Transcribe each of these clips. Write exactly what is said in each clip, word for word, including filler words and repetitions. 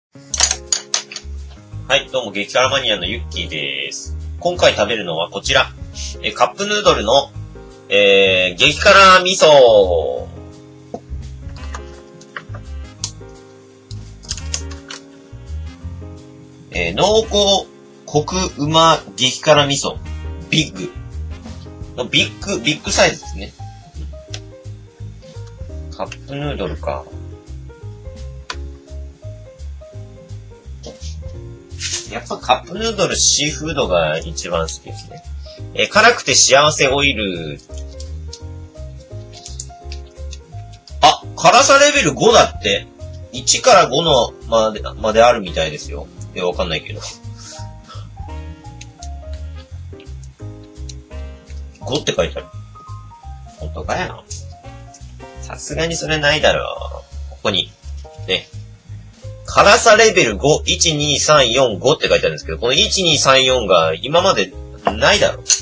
はい、どうも、激辛マニアのユッキーです。今回食べるのはこちら。えカップヌードルの、えー、激辛味噌。えー、濃厚、コクうま激辛味噌。ビッグ。のビッグ、ビッグサイズですね。カップヌードルか。やっぱカップヌードルシーフードが一番好きですね。えー、辛くて幸せオイル。あ、辛さレベルごだって。いちからごのまで、まであるみたいですよ。え、わかんないけど。ごって書いてある。本当かよ。さすがにそれないだろう。ここに。ね。辛さレベルご、いち、に、さん、よん、ごって書いてあるんですけど、このいち、に、さん、よんが今までないだろ。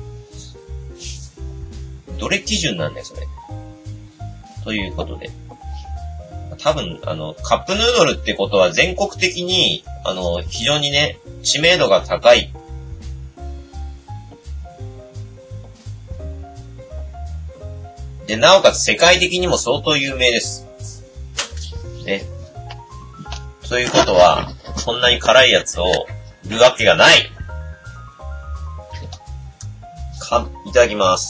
どれ基準なんだよ、それ。ということで。多分、あの、カップヌードルってことは全国的に、あの、非常にね、知名度が高い。で、なおかつ世界的にも相当有名です。ね。ということは、そんなに辛いやつを売るわけがない。か、いただきます。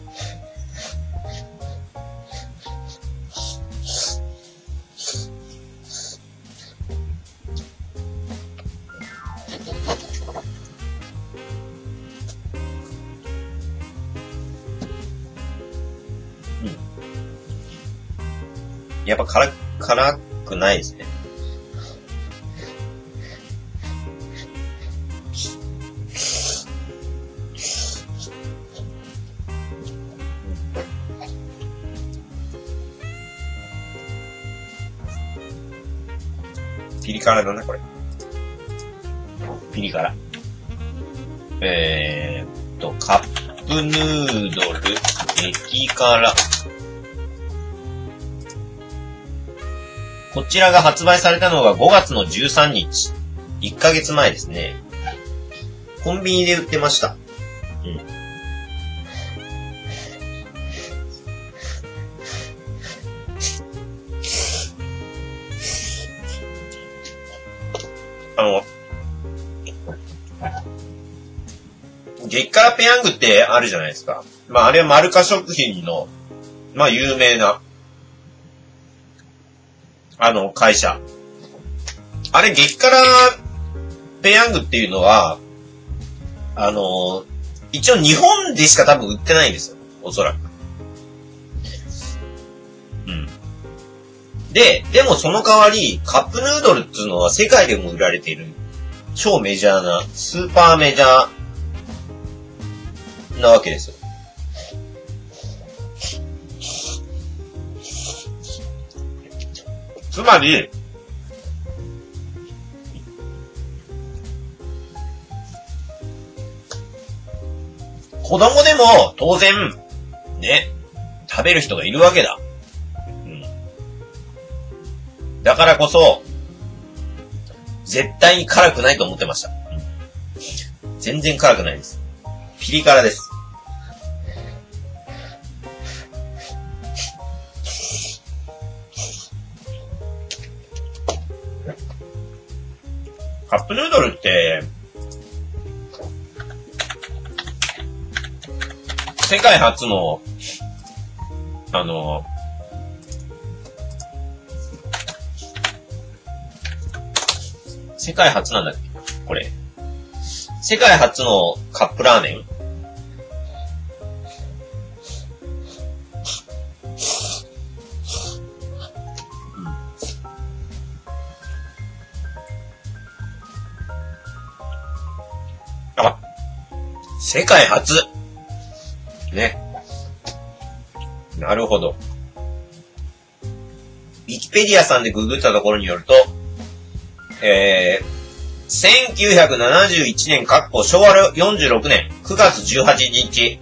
うん。やっぱ辛、辛くないですね。ピリ辛だな、これ。ピリ辛。えーっと、カップヌードル、激辛。こちらが発売されたのがごがつのじゅうさんにち。いっかげつまえですね。コンビニで売ってました。うん。あの、激辛ペヤングってあるじゃないですか。まああれはマルカ食品の、まあ有名な、あの会社。あれ激辛ペヤングっていうのは、あの、一応日本でしか多分売ってないんですよ。おそらく。うん。で、でもその代わり、カップヌードルっていうのは世界でも売られている、超メジャーな、スーパーメジャーなわけですよ。つまり、子供でも当然、ね、食べる人がいるわけだ。だからこそ、絶対に辛くないと思ってました。全然辛くないです。ピリ辛です。カップヌードルって、世界初の、あの、世界初なんだっけこれ。世界初のカップラーメン、うん、あ、世界初ね。なるほど。ウィキペディアさんでググったところによると、えー、せんきゅうひゃくななじゅういちねん、かっこしょうわよんじゅうろくねんくがつじゅうはちにち。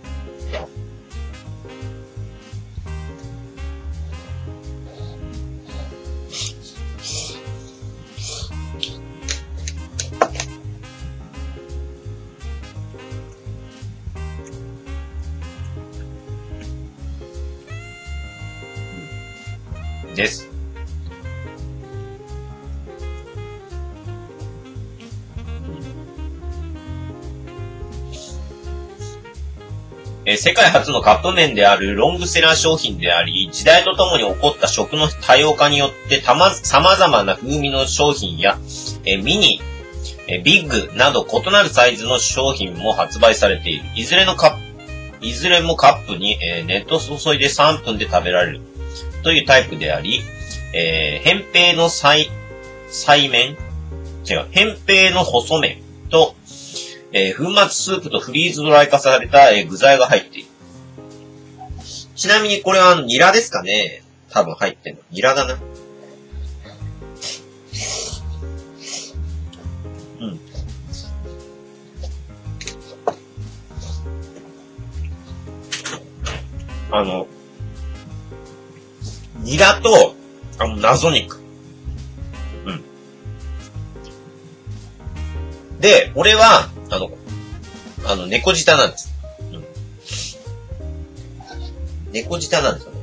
です。えー、世界初のカップ麺であるロングセラー商品であり、時代とともに起こった食の多様化によってたま、様々な風味の商品や、えー、ミニ、えー、ビッグなど異なるサイズの商品も発売されている。いずれのカップ、いずれもカップに、えー、熱湯注いでさんぷんで食べられるというタイプであり、えー、扁平の細、細麺違う、扁平の細麺と、えー、粉末スープとフリーズドライ化された、えー、具材が入っている。ちなみにこれはニラですかね？多分入ってんの。ニラだな。うん。あの、ニラと、あの、謎肉。うん。で、俺は、あの、あの、猫舌なんです。うん。猫舌なんですよね。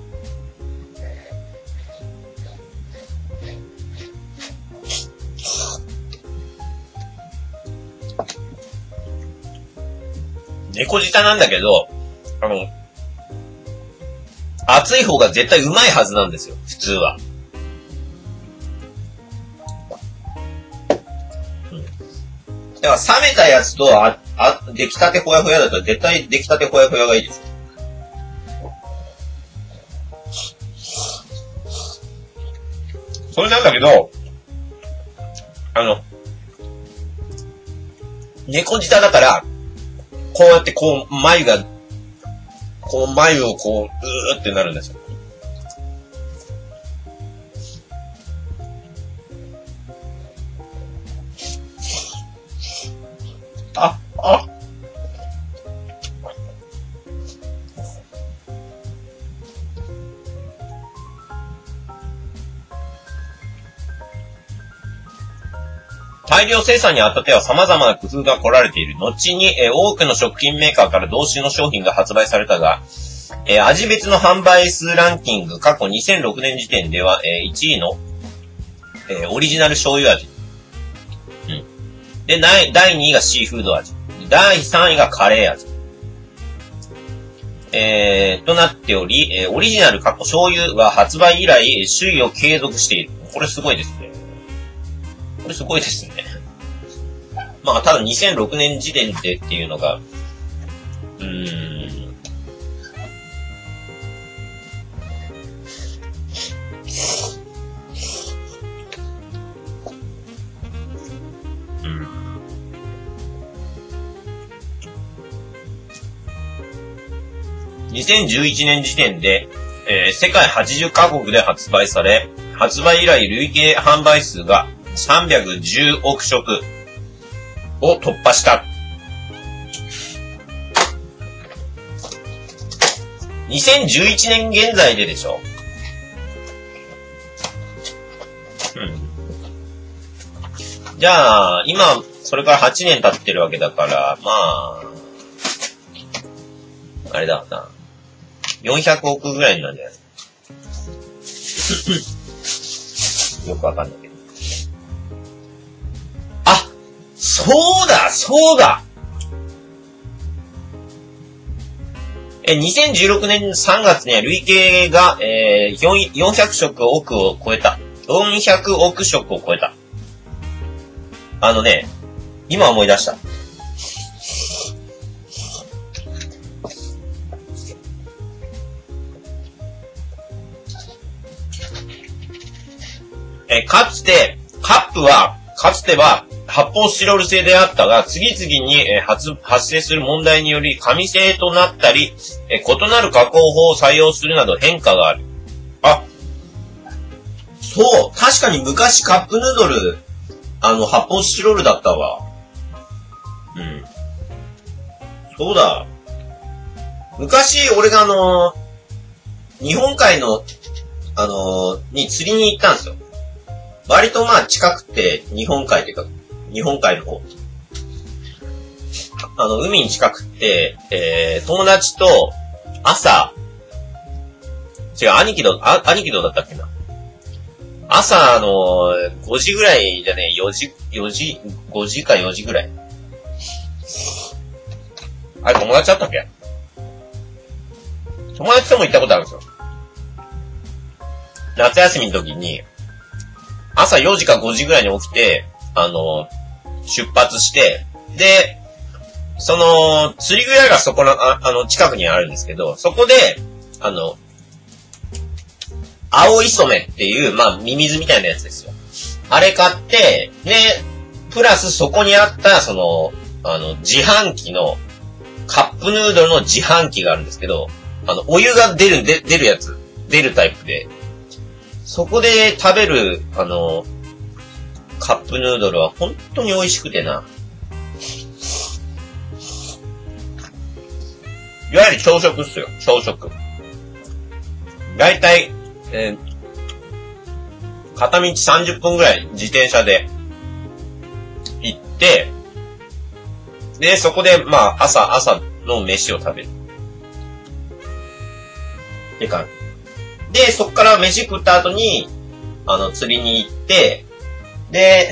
猫舌なんだけど、あの、熱い方が絶対うまいはずなんですよ、普通は。だから冷めたやつと、あ、あ、出来たてほやほやだったら絶対出来たてほやほやがいいです。それなんだけど、あの、猫舌だから、こうやってこう、眉が、こう眉をこう、うーってなるんですよ。あ、あ。大量生産にあたっては様々な工夫が凝られている。後に、えー、多くの食品メーカーから同種の商品が発売されたが、えー、味別の販売数ランキング、過去にせんろくねん時点では、えー、いちいの、えー、オリジナル醤油味。うん。で、だいにいがシーフード味。だいさんいがカレー味。えー、となっており、えー、オリジナル過去醤油は発売以来、首位を継続している。これすごいですね。これすごいですね。まあ、ただにせんろくねん時点でっていうのが、うーん。うん。にせんじゅういちねん時点で、えー、世界はちじゅっかこくで発売され、発売以来累計販売数がさんびゃくじゅうおくしょくを突破した。にせんじゅういちねん現在ででしょ？うん。じゃあ、今、それからはちねん経ってるわけだから、まあ、あれだな。よんひゃくおくぐらいになるんじゃないよくわかんないけど。あ、そうだそうだえ、にせんじゅうろくねんさんがつには累計が、えー、よんひゃくしょくおくを超えた。よんひゃくおくしょくを超えた。あのね、今思い出した。え、かつて、カップは、かつては発泡スチロール製であったが、次々に、え発、発生する問題により紙製となったり、え、異なる加工法を採用するなど変化がある。あ、そう、確かに昔カップヌードル、あの、発泡スチロールだったわ。うん。そうだ。昔、俺があの、日本海の、あの、に釣りに行ったんですよ。割とまあ近くて、日本海っていうか、日本海の方。あの、海に近くて、えー、友達と、朝、違う、兄貴と、あ、兄貴とだったっけな。 朝のごじぐらいじゃねえ、よじ、よじ、ごじかよじぐらい。あれ友達だったっけ？友達とも行ったことあるんですよ。夏休みの時に、朝よじかごじぐらいに起きて、あの、出発して、で、その、釣り具屋がそこの、あ, あの、近くにあるんですけど、そこで、あの、青い染めっていう、まあ、ミミズみたいなやつですよ。あれ買って、で、プラスそこにあった、その、あの、自販機の、カップヌードルの自販機があるんですけど、あの、お湯が出る、で出るやつ、出るタイプで、そこで食べる、あの、カップヌードルは本当に美味しくてな。いわゆる朝食っすよ、朝食。だいたい、えー、片道さんじゅっぷんぐらい自転車で行って、で、そこで、まあ、朝、朝の飯を食べる。てか、で、そっから飯食った後に、あの、釣りに行って、で、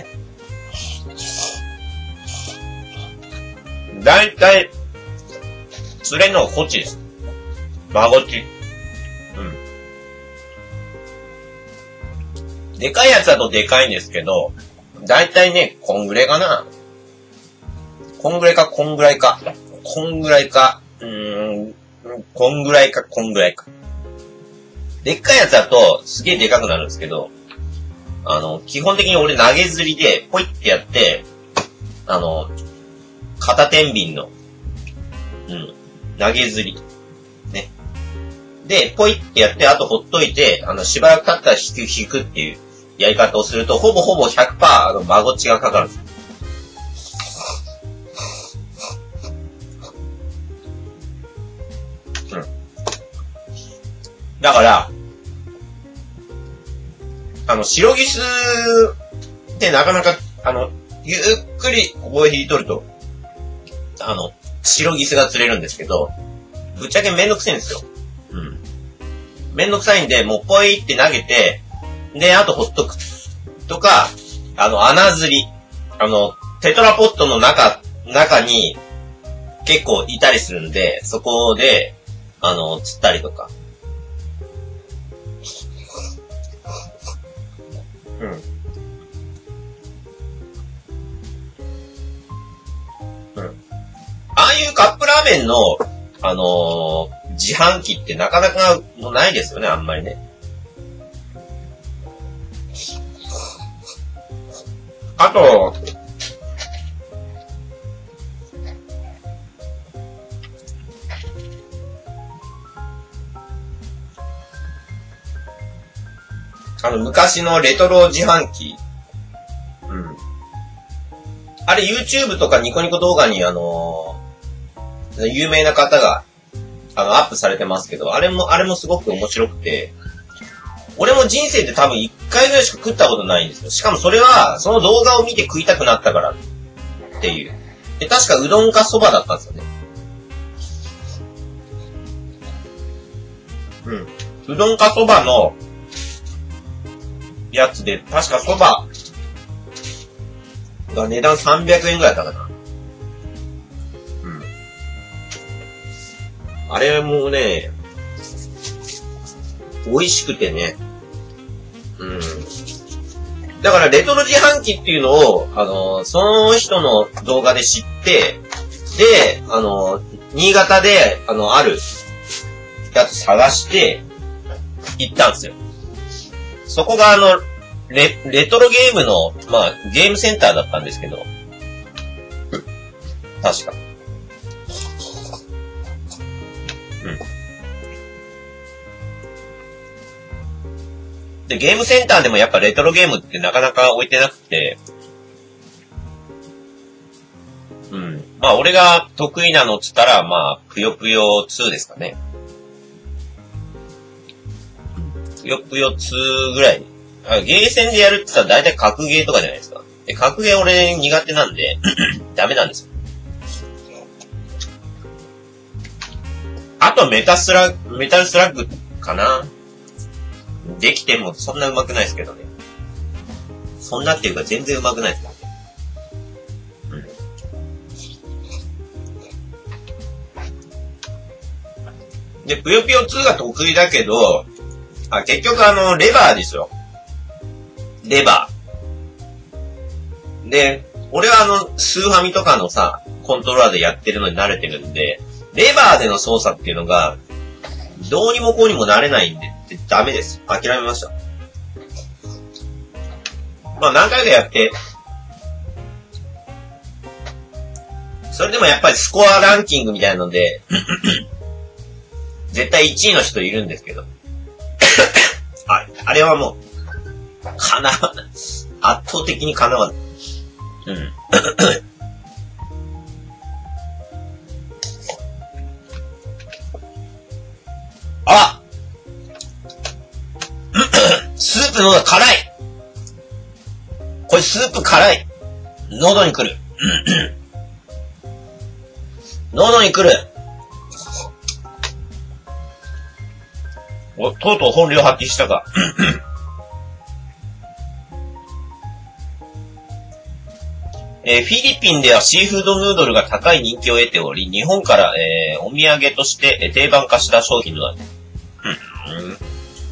だいたい、釣れるのはこっちです。マゴチ。うん。でかいやつだとでかいんですけど、だいたいね、こんぐらいかな。こんぐらいか、こんぐらいか。こんぐらいか。うーん、こんぐらいか、こんぐらいか。でっかいやつだと、すげえでかくなるんですけど、あの、基本的に俺投げ釣りで、ポイってやって、あの、片天秤の、うん、投げ釣り。ね。で、ポイってやって、あとほっといて、あの、しばらく経ったら引く、引くっていうやり方をすると、ほぼほぼ ひゃくパーセント、あの、マゴチがかかるんですよ。うん。だから、あの、白ギスってなかなか、あの、ゆっくりここへ引いとると、あの、白ギスが釣れるんですけど、ぶっちゃけめんどくせえんですよ。うん。めんどくさいんで、もうポイって投げて、で、あとほっとく。とか、あの、穴釣り。あの、テトラポットの中、中に結構いたりするんで、そこで、あの、釣ったりとか。うん。うん。ああいうカップラーメンの、あのー、自販機ってなかなかもうないですよね、あんまりね。あと、あの、昔のレトロ自販機。うん。あれ YouTube とかニコニコ動画にあのー、有名な方が、あの、アップされてますけど、あれも、あれもすごく面白くて、俺も人生で多分一回ぐらいしか食ったことないんですよ。しかもそれは、その動画を見て食いたくなったからっていう。で、確かうどんかそばだったんですよね。うん。うどんかそばの、やつで、確かそばが値段さんびゃくえんぐらいだったかな。うん。あれもね、美味しくてね。うん。だからレトロ自販機っていうのを、あの、その人の動画で知って、で、あの、新潟で、あの、あるやつ探して、行ったんですよ。そこがあの、レ、レトロゲームの、まあ、ゲームセンターだったんですけど。確か。うん。で、ゲームセンターでもやっぱレトロゲームってなかなか置いてなくて。うん。まあ、俺が得意なのっつったら、まあ、ぷよぷよツーですかね。ぷよぷよツーぐらい。ゲーセンでやるって言ったら大体格ゲーとかじゃないですか。で、格ゲー俺苦手なんで、ダメなんですよ。あとメタスラ、メタルスラッグかな。できてもそんな上手くないですけどね。 そんなっていうか全然うまくないですよ。うん。で、ぷよぷよツーが得意だけど、あ、結局あの、レバーですよ。レバー。で、俺はあの、スーファミとかのさ、コントローラーでやってるのに慣れてるんで、レバーでの操作っていうのが、どうにもこうにもなれないんで、ダメです。諦めました。まあ何回かやって、それでもやっぱりスコアランキングみたいなので、絶対いちいの人いるんですけど。あ, あれはもう、かなわない。圧倒的にかなわない。うん。あスープの方が辛い。これスープ辛い。喉に来る。喉に来る。お、とうとう本領発揮したか。えー、フィリピンではシーフードヌードルが高い人気を得ており、日本から、えー、お土産として定番化した商品だ。うん。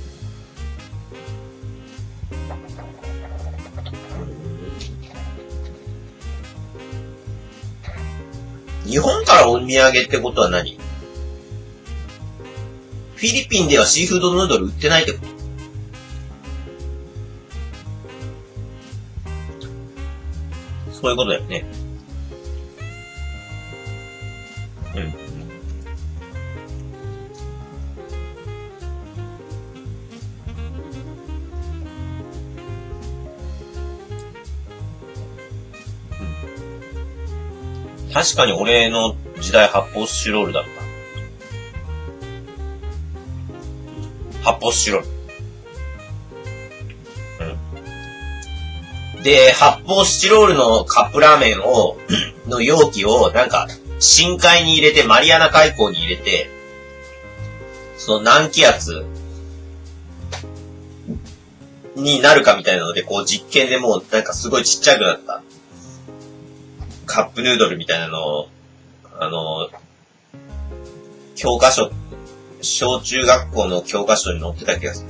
日本からお土産ってことは何？フィリピンではシーフードヌードル売ってないってこと？そういうことだよね。うん。確かに俺の時代発泡スチロールだった。発泡スチロール。うん。で、発泡スチロールのカップラーメンを、の容器を、なんか、深海に入れて、マリアナ海溝に入れて、その何気圧になるかみたいなので、こう実験でもう、なんかすごいちっちゃくなった。カップヌードルみたいなのを、あの、教科書、小中学校の教科書に載ってた気がする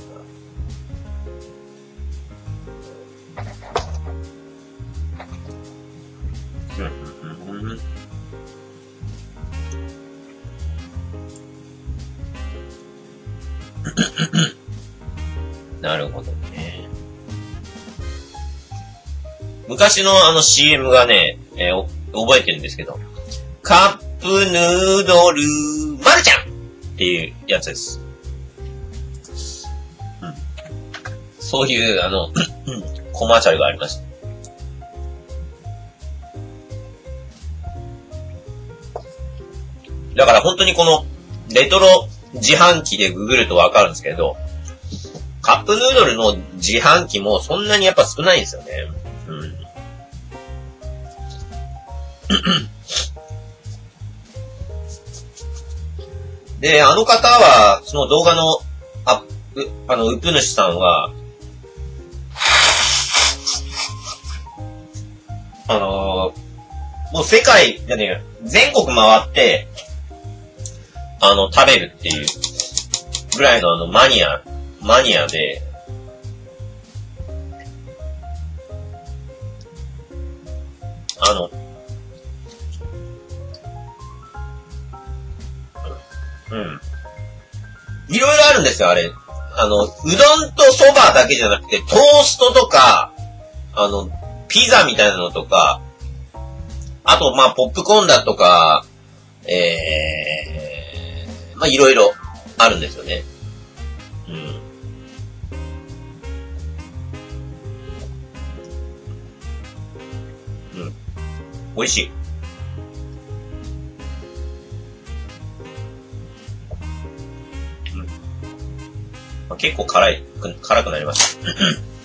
な。うん。なるほどね。昔のあの シーエム がね、えー、覚えてるんですけど、カップヌードル、マルちゃんっていうやつです。うん、そういう、あの、コマーシャルがありました。だから本当にこの、レトロ自販機でググるとわかるんですけど、カップヌードルの自販機もそんなにやっぱ少ないんですよね。うん。で、あの方は、その動画の、あ、う、あの、うぷ主さんは、あのー、もう世界、じゃねえよ、全国回って、あの、食べるっていう、ぐらいのあの、マニア、マニアで、あの、うん。いろいろあるんですよ、あれ。あの、うどんとそばだけじゃなくて、トーストとか、あの、ピザみたいなのとか、あと、まあ、ポップコーンだとか、えー、まあ、いろいろあるんですよね。うん。うん。美味しい。結構辛い、辛くなりました。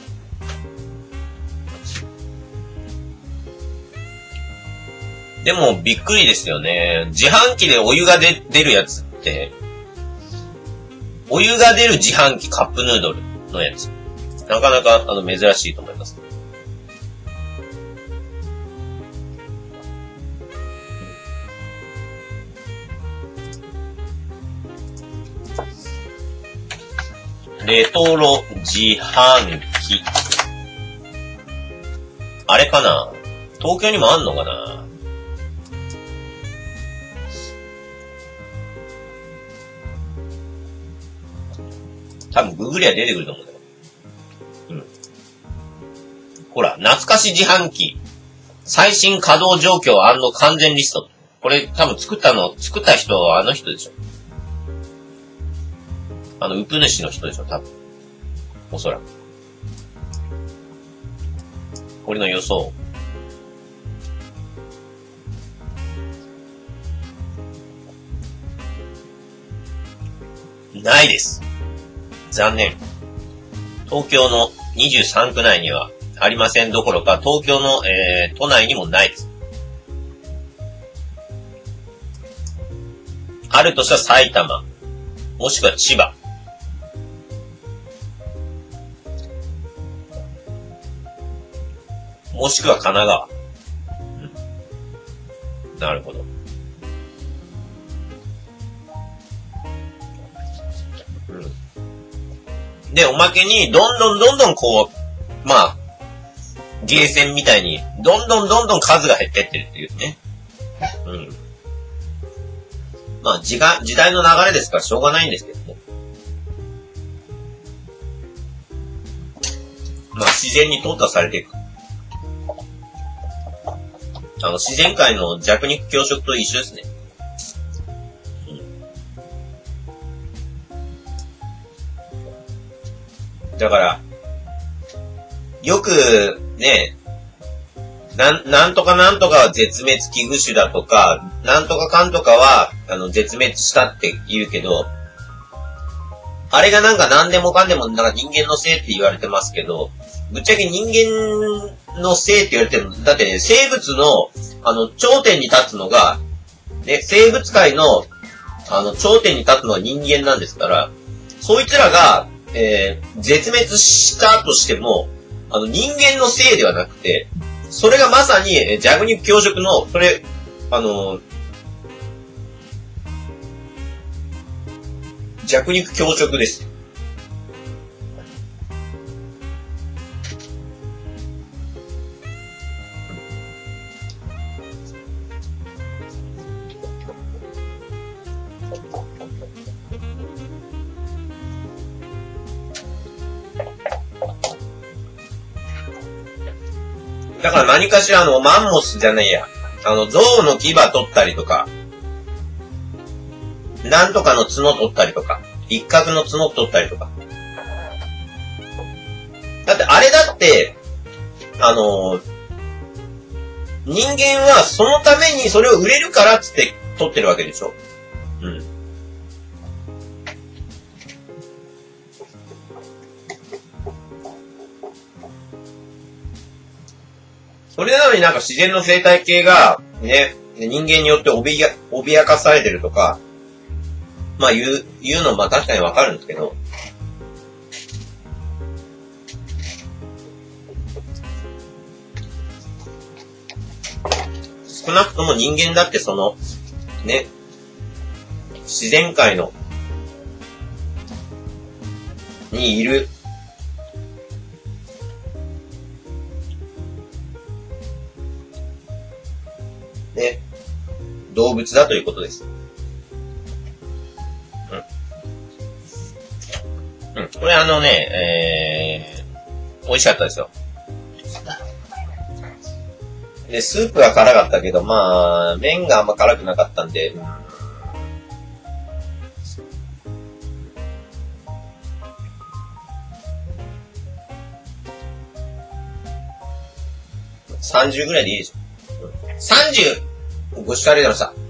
でもびっくりですよね。自販機でお湯が出、出るやつって、お湯が出る自販機カップヌードルのやつ。なかなかあの珍しいと思います。 レトロ自販機。あれかな？東京にもあんのかな？多分ググりゃ出てくると思うんだよ。うん。ほら、懐かし自販機。最新稼働状況&完全リスト。これ多分作ったの、作った人はあの人でしょ。あの、ウプ主の人でしょ、多分。おそらく。これの予想。ないです。残念。東京のにじゅうさんく内にはありませんどころか、東京の、えー、都内にもないです。あるとしたら埼玉、もしくは千葉。もしくは神奈川。うん、なるほど。で、おまけに、どんどんどんどんこう、まあ、ゲーセンみたいに、どんどんどんどん数が減ってってるっていうね。うん。まあ、時が、時代の流れですからしょうがないんですけどね。まあ、自然に淘汰されていく。あの、自然界の弱肉強食と一緒ですね。だから、よくね、なん、なんとかなんとかは絶滅危惧種だとか、なんとかかんとかは、あの、絶滅したって言うけど、あれがなんか何でもかんでもなんか人間のせいって言われてますけど、ぶっちゃけ人間のせいって言われてるの、だってね、生物の、あの、頂点に立つのが、ね、生物界の、あの、頂点に立つのは人間なんですから、そいつらが、えー、絶滅したとしても、あの、人間のせいではなくて、それがまさに、えー、弱肉強食の、それ、あのー、弱肉強食です。だから何かしらあの、マンモスじゃねえや。あの、象の牙取ったりとか、なんとかの角取ったりとか、一角の角取ったりとか。だってあれだって、あのー、人間はそのためにそれを売れるからっつって取ってるわけでしょ。うん。それなのになんか自然の生態系が、ね、人間によって脅や、脅かされてるとか、まあ言う、言うのまあ確かにわかるんですけど、少なくとも人間だってその、ね、自然界の、にいる、ね、動物だということです。うん。うん。これあのね、えー、美味しかったですよ。で、スープは辛かったけど、まあ、麺があんま辛くなかったんで、うん、さんじゅうぐらいでいいでしょ。さんじゅう! ご視聴ありがとうございました。